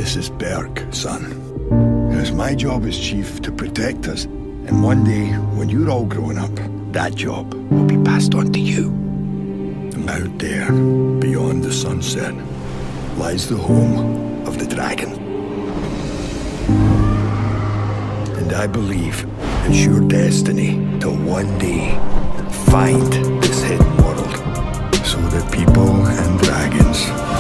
This is Berk, son. It is my job as chief to protect us. And one day, when you're all grown up, that job will be passed on to you. And out there, beyond the sunset, lies the home of the dragon. And I believe it's your destiny to one day find this hidden world, so that people and dragons